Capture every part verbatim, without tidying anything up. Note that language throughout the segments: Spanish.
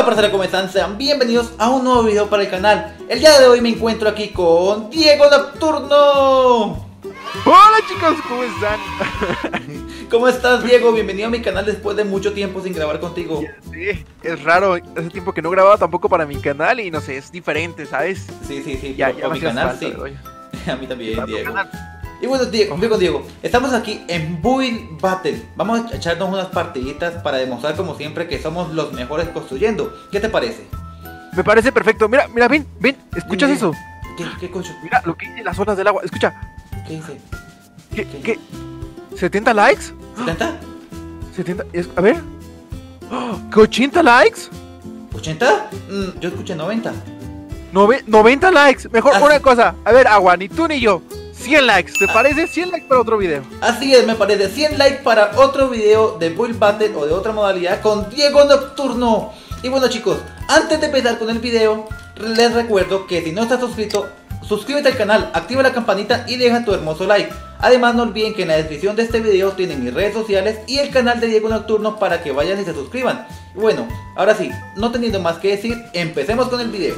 Hola parcera, ¿cómo están? Sean bienvenidos a un nuevo video para el canal. El día de hoy me encuentro aquí con Diego Nocturno. Hola chicos, ¿cómo están? ¿Cómo estás, Diego? Bienvenido a mi canal después de mucho tiempo sin grabar contigo. Sí, es raro, hace tiempo que no grababa tampoco para mi canal y no sé, es diferente, ¿sabes? Sí, sí, sí, ya, por, ya por mi canal, falta, sí. A mí también, para Diego. Y bueno, Diego, Diego, Diego, estamos aquí en Build Battle. Vamos a echarnos unas partiditas para demostrar como siempre que somos los mejores construyendo. ¿Qué te parece? Me parece perfecto, mira, mira, ven, ven, ¿escuchas Dime, eso? ¿Qué, qué escucho? Mira lo que dice las olas del agua, escucha. ¿Qué dice? ¿Qué? ¿Qué? ¿Qué? ¿setenta likes? ¿setenta? setenta, es, a ver. ¡Oh! ¿Qué ochenta likes? ¿ochenta? Mm, yo escuché noventa. Nove, noventa likes, mejor Ah, una sí. cosa. A ver, Agua, ni tú ni yo. cien likes, ¿te Ah. parece? cien likes para otro video. Así es, me parece. cien likes para otro video de Build Battle o de otra modalidad con Diego Nocturno. Y bueno chicos, antes de empezar con el video, les recuerdo que si no estás suscrito, suscríbete al canal, activa la campanita y deja tu hermoso like. Además no olviden que en la descripción de este video tienen mis redes sociales y el canal de Diego Nocturno para que vayan y se suscriban. Y bueno, ahora sí, no teniendo más que decir, empecemos con el video.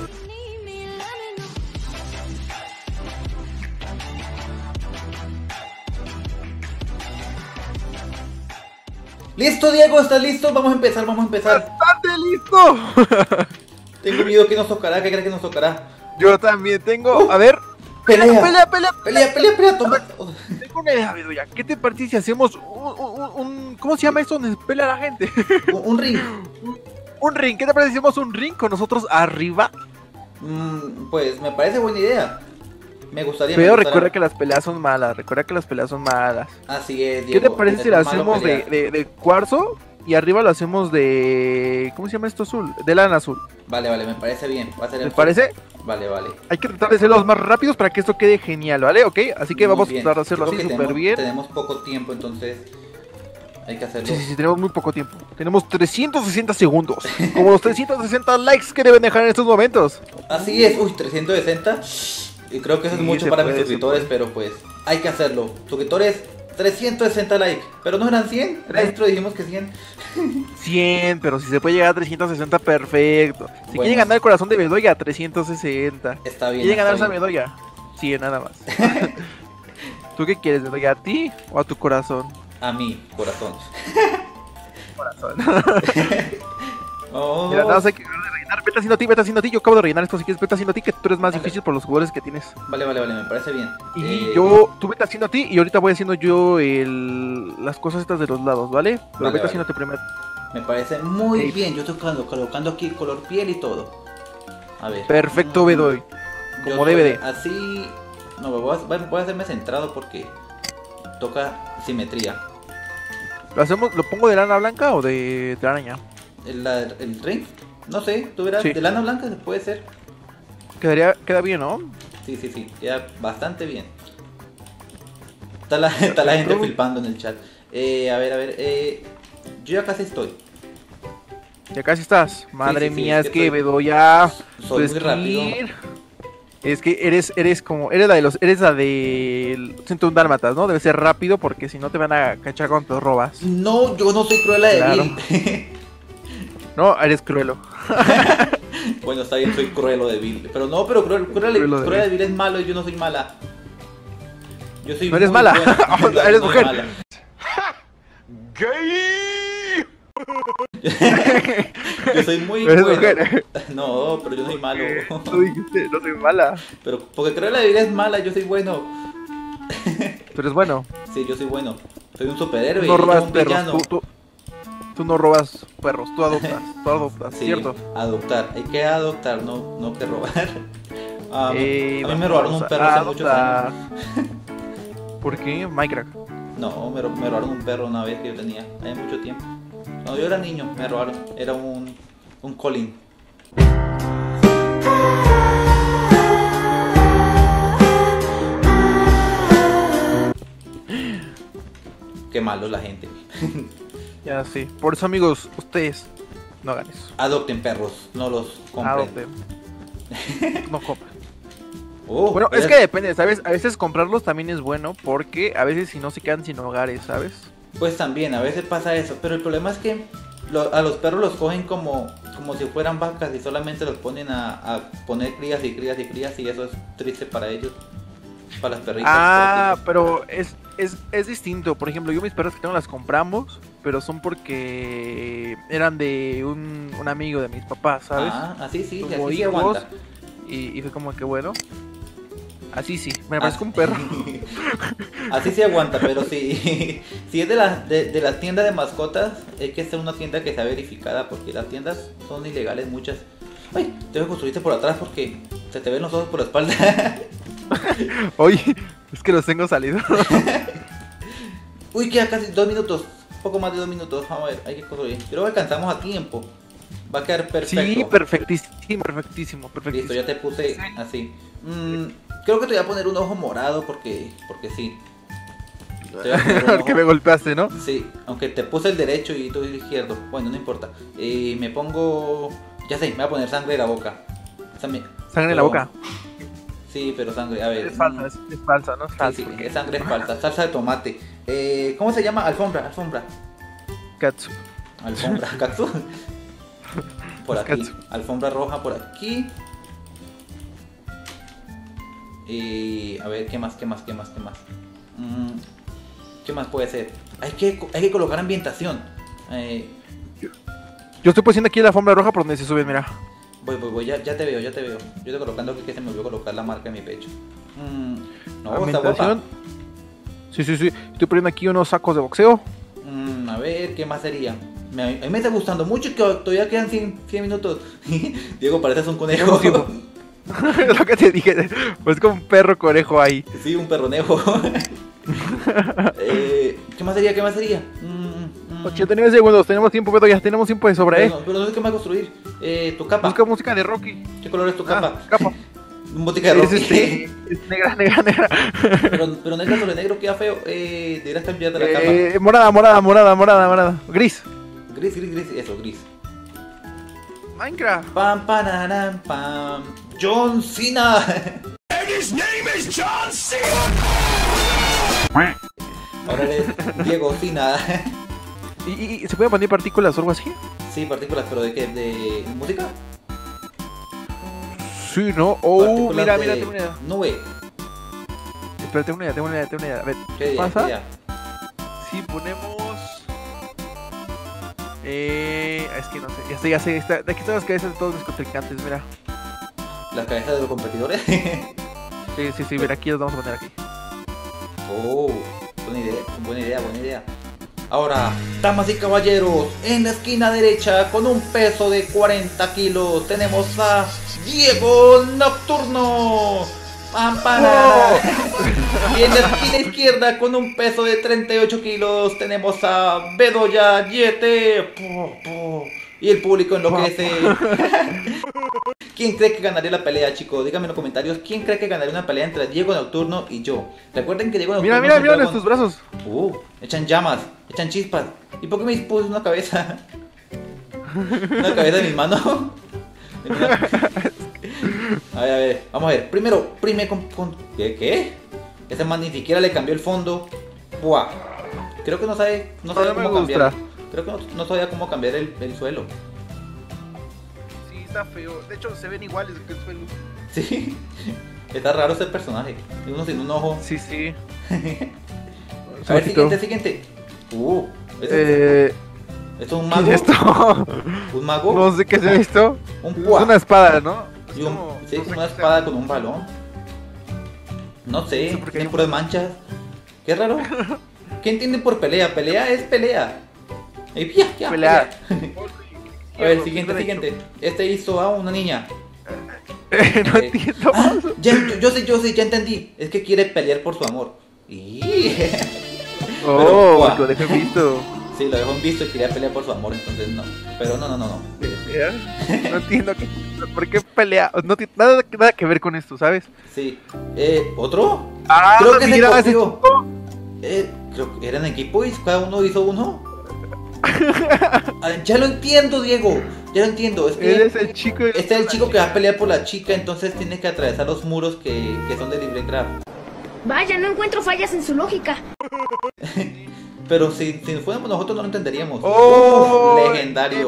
¿Listo, Diego? ¿Estás listo? Vamos a empezar, vamos a empezar. ¡Bastante listo! Tengo miedo que nos tocará, ¿qué crees que nos tocará? Yo también tengo, Uh, a ver. Pelea, pelea, pelea, pelea. pelea, pelea, pelea, toma. Tengo una idea, Bedoya. ¿Qué te parece si hacemos un, un, un- ¿cómo se llama eso donde se pelea la gente? Un, un ring. Un ring. ¿Qué te parece si hacemos un ring con nosotros arriba? Mm, pues me parece buena idea. Me gustaría. Pero me gustaría. recuerda que las peleas son malas. Recuerda que las peleas son malas. Así es, ¿Qué te Diego. parece es si lo malo hacemos de, pelear. de, de cuarzo y arriba lo hacemos de... ¿Cómo se llama esto azul? De lana azul. Vale, vale, me parece bien. Va a ser ¿Te el- parece? Vale, vale. Hay que tratar de ser los más rápidos para que esto quede genial, ¿vale? ¿Ok? Así que Muy vamos bien. a tratar de hacerlo Creo así que súper tenemos- bien. Tenemos poco tiempo, entonces hay que hacerlo. Sí, sí, sí, tenemos muy poco tiempo. Tenemos trescientos sesenta segundos. Como los trescientos sesenta likes que deben dejar en estos momentos. Así es. Uy, trescientos sesenta. Y creo que eso Sí, es mucho se para puede, mis se suscriptores, puede. pero pues hay que hacerlo. Suscriptores, trescientos sesenta likes. Pero no eran cien. Dentro dijimos que cien. cien, pero si se puede llegar a trescientos sesenta, perfecto. Si Bueno. quieren ganar el corazón de Bedoya, trescientos sesenta. Está bien. ¿Quieren ganar está esa bien. Bedoya? cien, nada más. ¿Tú qué quieres, Bedoya? ¿A ti o a tu corazón? A mí, corazón. Corazón. Oh. Mira, nada más hay que rellenar. Vete haciendo a ti, vete haciendo a ti. Yo acabo de rellenar esto. Si quieres, vete haciendo a ti, que tú eres más Ok. difícil por los jugadores que tienes. Vale, vale, vale, me parece bien. Y Eh, yo, tú vete haciendo a ti y ahorita voy haciendo yo el, las cosas estas de los lados, ¿vale? Pero Vale, vete vale. haciéndote primero. Me parece muy Sí. bien. Yo estoy colocando, colocando aquí color piel y todo. A ver. Perfecto, Mm, Bedoy. yo Como debe de. soy Así. No, voy a, voy a hacerme centrado porque toca simetría. ¿Lo hacemos, lo pongo de lana blanca o de, de araña? El, la- el ring, no sé, tú verás. Sí. De lana blanca se puede ser. Quedaría, queda bien, ¿no? Sí, sí, sí. Queda bastante bien. Está la, está la gente flipando en el chat. Eh, a ver, a ver. Eh, yo ya casi estoy. Ya casi estás. Madre sí, sí, mía, es es que que soy- Bedoya. Soy tu muy rápido. skin. Es que eres, eres como, eres la de los, eres la de ciento uno dálmatas, ¿no? Debe ser rápido porque si no te van a cachar cuando te robas. No, yo no soy Cruella de Claro. Vil. No, eres cruelo. Bueno, está bien, soy Cruelo de Vil. Pero no, pero Cruel- Cruella, Cruelo de Cruella de Vil es malo y yo no soy mala. Yo soy ¿No eres muy mala? buena. O sea, eres No, mujer. mala. Yo soy muy Eres bueno. mujer. No, pero yo soy malo. Tú dijiste, no soy mala. Pero porque Cruella de Vil es mala, yo soy bueno. Tú eres bueno. Sí, yo soy bueno. Soy un superhéroe. Tú no y robas un perros. villano. Tú, tú, tú no robas perros. Tú adoptas. Tú adoptas, Sí, ¿cierto? adoptar. Hay que adoptar, no, no que robar. Ah, Eh, a mí me vamos robaron un a perro hace muchos adoptar. años. ¿Por qué? Minecraft. No, me, ro- me robaron un perro una vez que yo tenía, hace mucho tiempo. Cuando yo era niño, me robaron. Era un, un colín. Qué malo la gente. Ya sí. Por eso, amigos, ustedes no hagan eso. Adopten perros, no los compren. Adopten. No compren. Oh, Bueno, es ¿ves? que depende, ¿sabes? A veces comprarlos también es bueno porque a veces si no se quedan sin hogares, ¿sabes? Pues también, a veces pasa eso. Pero el problema es que lo- a los perros los cogen como como si fueran vacas y solamente los ponen a, a poner crías y crías y crías y eso es triste para ellos, para las perritas. Ah, pero es, es, es distinto. Por ejemplo, yo mis perras que tengo las compramos, pero son porque eran de un, un amigo de mis papás, ¿sabes? Ah, así sí, Tuvo así se hijos, aguanta. Y, y fue como que bueno. Así sí, me parece un perro. Así se aguanta, pero si, si es de, la, de, de las tiendas de mascotas, hay que ser una tienda que sea verificada, porque las tiendas son ilegales muchas. Ay, tengo que construirte por atrás porque se te ven los ojos por la espalda. Oye, es que los tengo salidos. Uy, queda casi dos minutos, poco más de dos minutos. Vamos a ver, hay que construir. Creo que alcanzamos a tiempo. Va a quedar perfecto. Sí, perfectísimo, perfectísimo, perfectísimo. Listo, ya te puse así. Mm, creo que te voy a poner un ojo morado porque, porque sí. Porque me golpeaste, ¿no? Sí, aunque te puse el derecho y tú el izquierdo. Bueno, no importa. Eh, me pongo... Ya sé, me voy a poner sangre en la boca. Esa me- Sangre en la pero- boca. Sí, pero sangre, a ver. Es falsa, es, es falsa, ¿no? Es Sí, falsa. sí, porque- es sangre falsa. Salsa de tomate. Eh, ¿Cómo se llama? Alfombra, alfombra. Katsu. Alfombra, katsu. Por Es aquí. katsu. Alfombra roja por aquí. Y a ver, ¿qué más, qué más, qué más, qué más? Mm, ¿Qué más puede ser? Hay que, hay que colocar ambientación. Eh, Yo estoy poniendo aquí la alfombra roja por donde se suben, mira. voy, voy, voy, ya, ya te veo, ya te veo. Yo estoy colocando aquí que se me olvidó colocar la marca en mi pecho. Mm, no, está Ambientación. guapa. Sí, sí, sí. Estoy poniendo aquí unos sacos de boxeo. Mm, a ver, ¿qué más sería? Me, a mí me está gustando mucho que todavía quedan cien, cien minutos. Diego, pareces un conejo. Tenemos tiempo. Es lo que te dije. Pues como un perro conejo ahí. Sí, un perronejo. eh, ¿Qué más sería? ¿Qué más sería? Mm, mm. ochenta y nueve segundos. Tenemos tiempo, Beto. Ya tenemos tiempo de sobra, Pero ¿eh? no, pero no sé qué más construir. Eh, tu capa. Busca música de Rocky. ¿Qué color es tu capa? Ah, capa. Un botica de Es, Rocky. este, es negra, negra, negra. pero, pero negro sobre negro queda feo. Eh, deberías cambiar de la capa. Eh, morada, morada, morada, morada, morada. Gris. Gris, gris, gris. Eso, gris. Minecraft. Pam, pam, pam. John Cena. And his name is John Cena! Ahora eres Diego Cena. ¿Y, y, y se pueden poner partículas o algo así? Sí, partículas, pero ¿de qué? ¿De música? Sí, ¿no? Oh, Partículas mira, de mira, tengo una idea. Nube. Espera, tengo una idea, tengo una idea, tengo una idea. A ver, ¿Qué día? ¿pasa? ¿Qué día? Si ponemos... Eh... Es que no sé, ya sé, ya sé. Está, aquí están las cabezas de todos mis contrincantes, mira. ¿Las cabezas de los competidores? Sí, sí, sí, mira, aquí los vamos a poner aquí. Oh, buena idea, buena idea, buena idea. Ahora, damas y caballeros, en la esquina derecha, con un peso de cuarenta kilos, tenemos a Diego Nocturno. Pam, pam. Y en la esquina izquierda, con un peso de treinta y ocho kilos, tenemos a Bedoya Yete. Po, po. Y el público enloquece. ¿Quién cree que ganaría la pelea, chicos? Díganme en los comentarios. ¿Quién cree que ganaría una pelea entre Diego Nocturno y yo? Recuerden que Diego Nocturno... Mira, mira, es un mira dragón. estos brazos. Uh, echan llamas, echan chispas. ¿Y por qué me puse una cabeza? Una cabeza en mi mano. A ver, a ver, vamos a ver. Primero, prime con, con... ¿Qué? ¿Qué? Ese man ni siquiera le cambió el fondo. Buah. Creo que no sabe, no sabe No me cómo gusta. cambiar. Creo que no, no sabía cómo cambiar el, el suelo. Sí, está feo. De hecho, se ven iguales que el suelo. Sí. Está raro ese personaje. Uno sin un ojo. Sí, sí. A ver, siguiente, siguiente. Uh, ¿esto, Eh... ¿esto es un ¿Qué mago? es esto? ¿Un mago? No sé qué es esto. Un Es pua. una espada, ¿no? Es Y un- como- sí, no es sé una qué espada con un balón. No sé, Sí, porque tiene hay- puras manchas. Qué raro. ¿Qué entienden por pelea? Pelea es pelea. Eh, ya, ya, Pelea. pelea. A ver, siguiente, siguiente. Este hizo a una niña. sea. No Eh, entiendo. ah, ya, yo, yo sé, yo sé, ya entendí. Es que quiere pelear por su amor. Y... Oh, pero, porque lo dejé visto. Sí, lo dejó en visto y quería pelear por su amor, entonces no. Pero no, no, no, no. No entiendo qué, por qué pelea. No tiene nada, nada que ver con esto, ¿sabes? Sí. Eh, ¿otro? Ah, Creo que se mira, ese copió. chico. Eh, creo que eran equipo y cada uno hizo uno. Ah, ya lo entiendo, Diego. Ya lo entiendo. Es que Él es el chico. este es el chico que va a pelear por la chica, entonces tiene que atravesar los muros que, que son de LibreCraft. Vaya, no encuentro fallas en su lógica. Pero si, si fuéramos nosotros no lo entenderíamos. Oh, Uf, legendario. épico.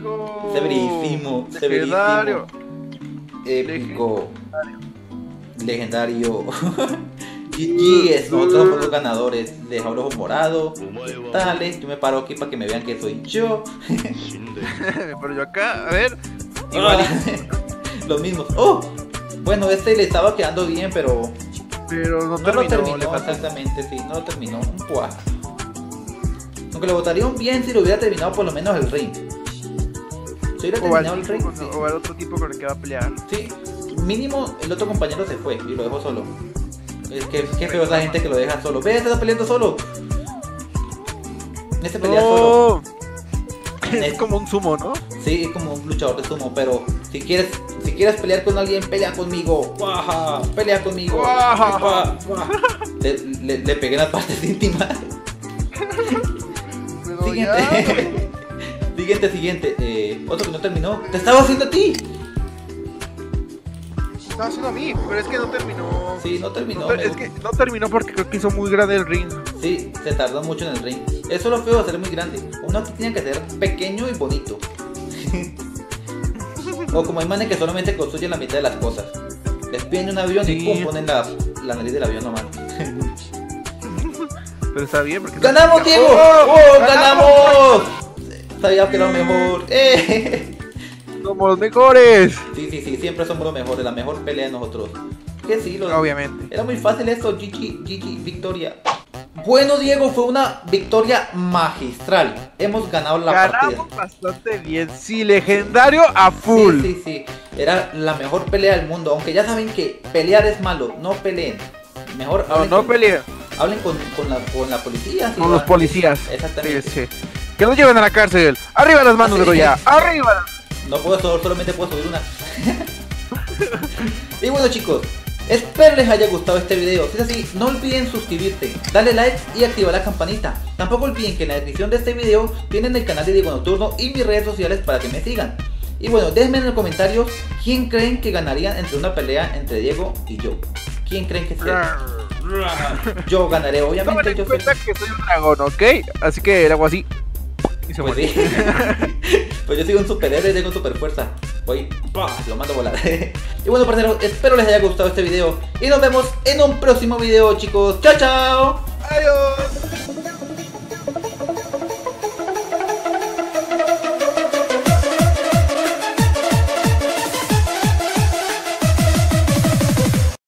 Épico. Severísimo, Legendario. severísimo. Épico. Legendario. G G es, nosotros somos los ganadores de Jaula Ojo Morado. Dale, yo me paro aquí para que me vean que soy yo. Pero yo acá, a ver. Igual, los mismos. Oh, bueno, este le estaba quedando bien, pero Pero no, no terminó, lo terminó le faltó. exactamente, sí, no lo terminó. Un puah. Aunque le votaría un bien si lo hubiera terminado por lo menos el ring. Si hubiera O al, terminado el ring, tipo, sí. o al otro tipo con el que va a pelear. Sí, mínimo el otro compañero se fue y lo dejó solo. Es que qué feo esa gente que lo deja solo. Ve, este está peleando solo. Este pelea solo. No. Es como un sumo, ¿no? Sí, es como un luchador de sumo, pero si quieres, si quieres pelear con alguien, pelea conmigo. ¡Guaja! Pelea conmigo. ¡Guaja! ¡Guaja! Le, le, le pegué en las partes íntimas. Pero Siguiente. Siguiente, siguiente. Eh, otro que no terminó. Te estaba haciendo a ti. ya estaba haciendo a mí, pero es que no terminó. Sí, no terminó. No ter- me es que no terminó porque creo que hizo muy grande el ring. Sí, se tardó mucho en el ring. Eso es lo feo de hacer muy grande. Uno aquí tiene que ser pequeño y bonito. O como hay manes que solamente construyen la mitad de las cosas. Les piden un avión Sí. y pum, ponen la, la nariz del avión nomás. Pero está bien porque. ¡Ganamos, Diego! ¡Oh! ¡Oh, ganamos! Sabía que era lo mejor. ¡Eh! Somos los mejores. Sí, sí, sí, siempre somos los mejores. La mejor pelea de nosotros. Que sí, lo... Obviamente. Era muy fácil eso, G G, G G, victoria. Bueno, Diego, fue una victoria magistral. Hemos ganado la Ganamos partida. bastante bien. Sí, legendario a full. Sí, sí, sí. Era la mejor pelea del mundo. Aunque ya saben que pelear es malo. No peleen. Mejor No, hablen, no con, peleen hablen con, con, la, con la policía. sí, con los va. policías. Exactamente. Sí, sí. Que nos lleven a la cárcel. Arriba las manos, Ah, sí. de ya. Arriba. No puedo solo, solamente puedo subir una. Y bueno, chicos, espero les haya gustado este video. Si es así, no olviden suscribirse, darle like y activar la campanita. Tampoco olviden que en la descripción de este video tienen el canal de Diego Nocturno y mis redes sociales para que me sigan. Y bueno, déjenme en los comentarios quién creen que ganarían entre una pelea entre Diego y yo. ¿Quién creen que sea? Yo ganaré, Tomen obviamente. en Yo soy... cuenta que soy un dragón, ¿ok? Así que el agua así. Y se Pues muere. sí. Pues yo soy un superhéroe, tengo super fuerza. Voy, ¡pah! Lo mando a volar. Y bueno, parceros, espero les haya gustado este video. Y nos vemos en un próximo video, chicos. ¡Chao, chao! Adiós.